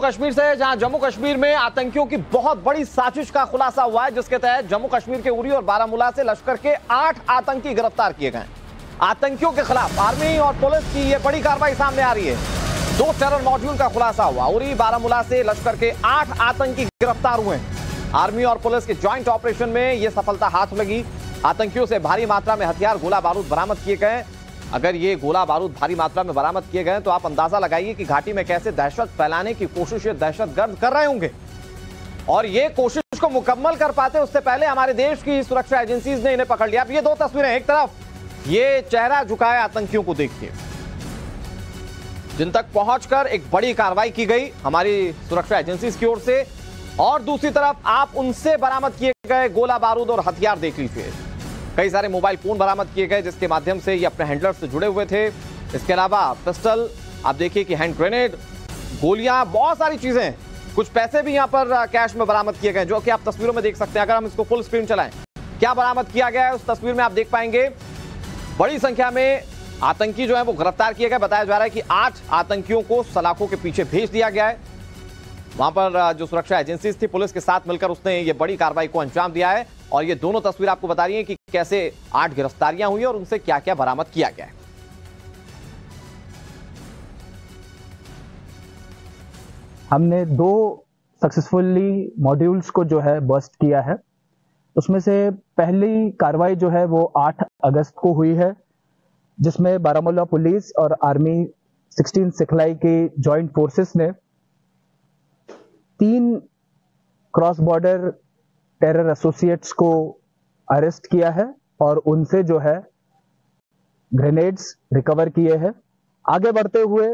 कश्मीर से, जहां जम्मू कश्मीर में आतंकियों की बहुत बड़ी साजिश का खुलासा हुआ है, जिसके तहत जम्मू कश्मीर के उरी और बारामूला से लश्कर के 8 आतंकी गिरफ्तार किए गए। आतंकियों के खिलाफ आर्मी और पुलिस की यह बड़ी कार्रवाई सामने आ रही है। 2 टेरर मॉड्यूल का खुलासा हुआ। उरी बारामूला से लश्कर के 8 आतंकी गिरफ्तार हुए। आर्मी और पुलिस के ज्वाइंट ऑपरेशन में यह सफलता हाथ लगी। आतंकियों से भारी मात्रा में हथियार, गोला बारूद बरामद किए गए। अगर ये गोला बारूद भारी मात्रा में बरामद किए गए तो आप अंदाजा लगाइए कि घाटी में कैसे दहशत फैलाने की कोशिश ये दहशतगर्द कर रहे होंगे। और ये कोशिश को मुकम्मल कर पाते उससे पहले हमारे देश की सुरक्षा एजेंसीज ने इन्हें पकड़ लिया। अब ये 2 तस्वीरें, एक तरफ ये चेहरा झुकाए आतंकियों को देखिए, जिन तक पहुंचकर एक बड़ी कार्रवाई की गई हमारी सुरक्षा एजेंसीज की ओर से, और दूसरी तरफ आप उनसे बरामद किए गए गोला बारूद और हथियार देख लीजिए। कई सारे मोबाइल फोन बरामद किए गए जिसके माध्यम से ये अपने हैंडलर से जुड़े हुए थे। इसके अलावा पिस्टल, आप देखिए कि हैंड ग्रेनेड, गोलियां, बहुत सारी चीजें, कुछ पैसे भी यहां पर कैश में बरामद किए गए, जो कि आप तस्वीरों में देख सकते हैं। अगर हम इसको फुल स्क्रीन चलाएं, क्या बरामद किया गया है उस तस्वीर में आप देख पाएंगे। बड़ी संख्या में आतंकी जो है वो गिरफ्तार किए गए। बताया जा रहा है कि 8 आतंकियों को सलाखों के पीछे भेज दिया गया है। वहां पर जो सुरक्षा एजेंसीज थी, पुलिस के साथ मिलकर उसने ये बड़ी कार्रवाई को अंजाम दिया है। और ये दोनों तस्वीर आपको बता रही हैं कि कैसे 8 गिरफ्तारियां हुई और उनसे क्या क्या बरामद किया गया है। हमने 2 सक्सेसफुली मॉड्यूल्स को जो है बस्ट किया है। उसमें से पहली कार्रवाई जो है वो 8 अगस्त को हुई है, जिसमें बारामूला पुलिस और आर्मी 16 सिखलाई की जॉइंट फोर्सेस ने 3 क्रॉस बॉर्डर टेरर एसोसिएट्स को अरेस्ट किया है और उनसे जो है ग्रेनेड्स रिकवर किए हैं। आगे बढ़ते हुए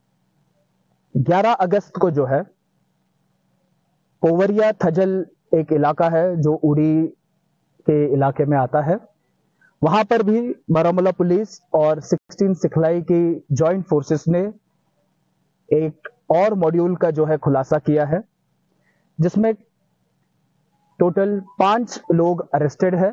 11 अगस्त को जो है पोवरिया थजल एक इलाका है जो उड़ी के इलाके में आता है, वहां पर भी बारामूला पुलिस और 16 सिखलाई की जॉइंट फोर्सेस ने एक और मॉड्यूल का जो है खुलासा किया है, जिसमें टोटल 5 लोग अरेस्टेड है।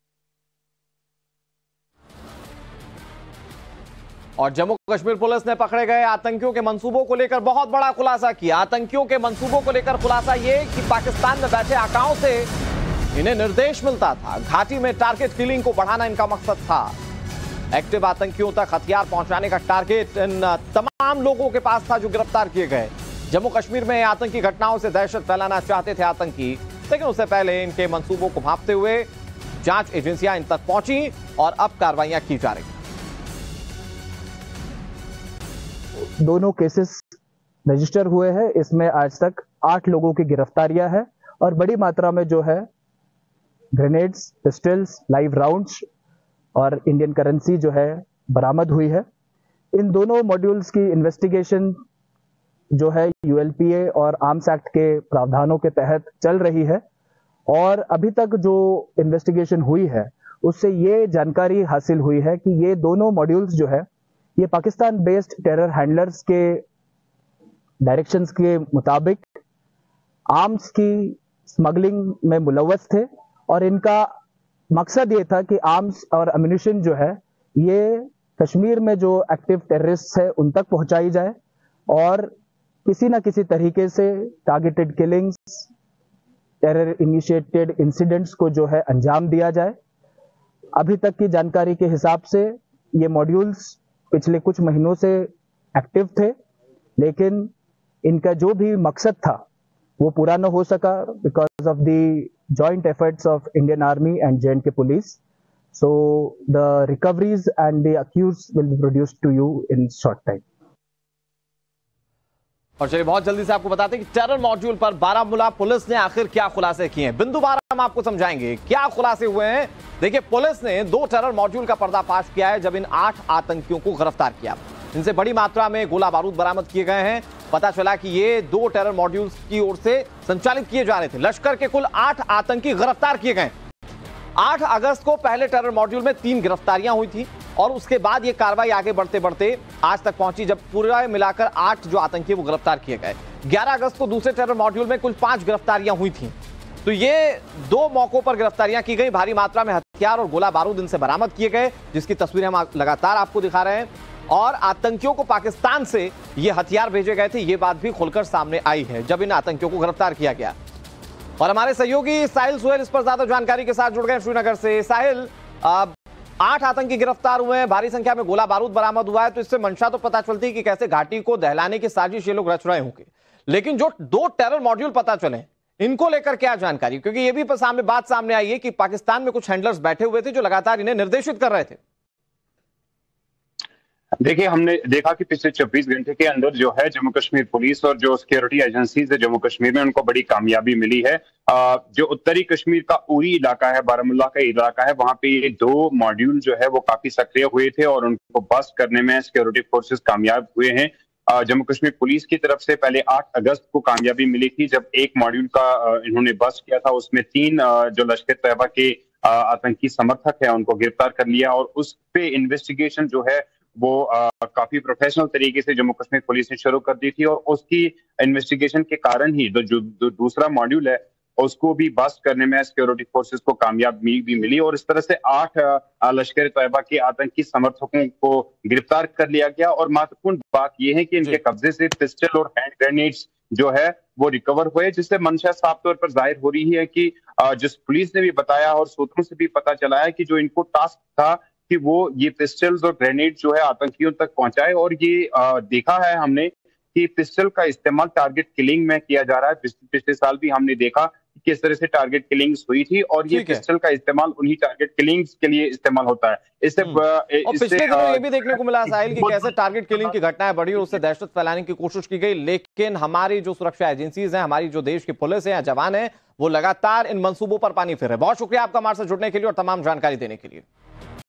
और जम्मू कश्मीर पुलिस ने पकड़े गए आतंकियों के मंसूबों को लेकर बहुत बड़ा खुलासा किया। आतंकियों के मंसूबों को लेकर खुलासा ये कि पाकिस्तान में बैठे आकाओं से इन्हें निर्देश मिलता था। घाटी में टारगेट किलिंग को बढ़ाना इनका मकसद था। एक्टिव आतंकियों तक हथियार पहुंचाने का टारगेट इन तमाम लोगों के पास था जो गिरफ्तार किए गए। जम्मू कश्मीर में आतंकी घटनाओं से दहशत फैलाना चाहते थे आतंकी, लेकिन उससे पहले इनके मंसूबों को भांपते हुए जांच एजेंसियां इन तक पहुंची और अब कार्रवाइयां की जा रही। दोनों केसेस रजिस्टर हुए हैं। इसमें आज तक 8 लोगों की गिरफ्तारियां हैं और बड़ी मात्रा में जो है ग्रेनेड्स, पिस्टल्स, लाइव राउंड्स और इंडियन करेंसी जो है बरामद हुई है। इन दोनों मॉड्यूल्स की इन्वेस्टिगेशन जो है यूएलपीए और आर्म्स एक्ट के प्रावधानों के तहत चल रही है, और अभी तक जो इन्वेस्टिगेशन हुई है उससे ये जानकारी हासिल हुई है कि ये दोनों मॉड्यूल्स जो है ये पाकिस्तान बेस्ड टेरर हैंडलर्स के डायरेक्शंस के मुताबिक आर्म्स की स्मगलिंग में मुलव्वस थे, और इनका मकसद ये था कि आर्म्स और अम्यूनिशन जो है ये कश्मीर में जो एक्टिव टेररिस्ट है उन तक पहुंचाई जाए और किसी ना किसी तरीके से targeted killings, terror initiated incidents को जो है अंजाम दिया जाए। अभी तक की जानकारी के हिसाब से ये मॉड्यूल्स पिछले कुछ महीनों से एक्टिव थे, लेकिन इनका जो भी मकसद था वो पूरा न हो सका because of the joint efforts of Indian army and J and K police. So the recoveries and the accused will be produced to you in short time. और चलिए बहुत जल्दी से आपको बताते हैं कि टेरर मॉड्यूल पर बारामूला पुलिस ने आखिर क्या खुलासे किए हैं। बिंदु बारा हम आपको समझाएंगे क्या खुलासे हुए हैं। देखिए, पुलिस ने 2 टेरर मॉड्यूल का पर्दाफाश किया है जब इन 8 आतंकियों को गिरफ्तार किया। इनसे बड़ी मात्रा में गोला बारूद बरामद किए गए हैं। पता चला कि ये 2 टेरर मॉड्यूल्स की ओर से संचालित किए जा रहे थे। लश्कर के कुल 8 आतंकी गिरफ्तार किए गए। 8 अगस्त को पहले टेरर मॉड्यूल में 3 गिरफ्तारियां हुई थी और उसके बाद ये कार्रवाई आगे बढ़ते बढ़ते आज तक पहुंची जब पूरा मिलाकर 8 जो आतंकी वो गिरफ्तार किए गए। 11 अगस्त को दूसरे टेरर मॉड्यूल में कुल 5 गिरफ्तारियां हुई थी। तो ये 2 मौकों पर गिरफ्तारियां की गई। भारी मात्रा में हथियार और गोला बारूद इनसे बरामद किए गए, जिसकी तस्वीरें हम लगातार आपको दिखा रहे हैं। और आतंकियों को पाकिस्तान से ये हथियार भेजे गए थे, ये बात भी खुलकर सामने आई है जब इन आतंकियों को गिरफ्तार किया गया। और हमारे सहयोगी साहिल सुहेल इस पर ज्यादा जानकारी के साथ जुड़ गए श्रीनगर से। साहिल, 8 आतंकी गिरफ्तार हुए हैं, भारी संख्या में गोला बारूद बरामद हुआ है, तो इससे मंशा तो पता चलती है कि कैसे घाटी को दहलाने की साजिश ये लोग रच रहे होंगे। लेकिन जो 2 टेरर मॉड्यूल पता चले, इनको लेकर क्या जानकारी? क्योंकि ये भी बात सामने आई है कि पाकिस्तान में कुछ हैंडलर्स बैठे हुए थे जो लगातार इन्हें निर्देशित कर रहे थे। देखिए, हमने देखा कि पिछले 24 घंटे के अंदर जो है जम्मू कश्मीर पुलिस और जो सिक्योरिटी एजेंसीज है जम्मू कश्मीर में, उनको बड़ी कामयाबी मिली है। जो उत्तरी कश्मीर का उरी इलाका है, बारामूला का इलाका है, वहां पे ये 2 मॉड्यूल जो है वो काफी सक्रिय हुए थे और उनको बस्ट करने में सिक्योरिटी फोर्सेस कामयाब हुए हैं। जम्मू कश्मीर पुलिस की तरफ से पहले 8 अगस्त को कामयाबी मिली थी जब एक मॉड्यूल का इन्होंने बस्ट किया था। उसमें 3 जो लश्कर तैयबा के आतंकी समर्थक है उनको गिरफ्तार कर लिया और उस पे इन्वेस्टिगेशन जो है वो काफी प्रोफेशनल तरीके से जम्मू कश्मीर पुलिस ने शुरू कर दी थी और उसकी इन्वेस्टिगेशन के कारण ही जो दूसरा मॉड्यूल है उसको भी बस्ट करने में सिक्योरिटी फोर्सेस को कामयाबी भी मिली और इस तरह से 8 लश्कर तैयबा के आतंकी समर्थकों को गिरफ्तार कर लिया गया। और महत्वपूर्ण बात यह है कि इनके कब्जे से पिस्टल और हैंड ग्रेनेड्स जो है वो रिकवर हुए, जिससे मंशा साफ तौर पर जाहिर हो रही है कि जिस पुलिस ने भी बताया और सूत्रों से भी पता चला है कि जो इनको टास्क था कि वो ये पिस्टल्स और ग्रेनेड जो है आतंकियों तक पहुंचाए। और ये देखा है हमने कि पिस्टल का इस्तेमाल टारगेट किलिंग में किया जा रहा है। पिछले साल भी हमने देखा कि किस तरह से टारगेट किलिंग्स हुई थी और ये पिस्टल का इस्तेमाल उन्हीं टारगेट किलिंग्स के लिए इस्तेमाल होता है। इससे पिछले दिनों ये भी देखने को मिला साहिल कि कैसे टारगेट किलिंग की घटनाएं बढ़ी और उससे दहशत फैलाने की कोशिश की गई, लेकिन हमारी जो सुरक्षा एजेंसीज हैं, हमारी जो देश की पुलिस है या जवान है, वो लगातार इन मंसूबों पर पानी फेर रहे। बहुत शुक्रिया आपका हमारे साथ जुड़ने के लिए और तमाम जानकारी देने के लिए।